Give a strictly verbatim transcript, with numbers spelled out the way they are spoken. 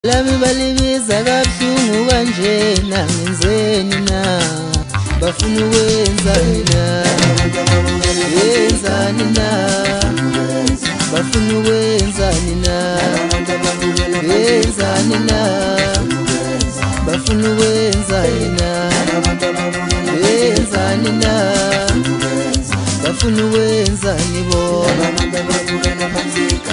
Lami balibiza kabuhlungu kanje nangenzeni na bafuna wenzani na wenzani na bafuna wenzani na wenzani na bafuna wenzani na wenzani na bafuna wenzani bo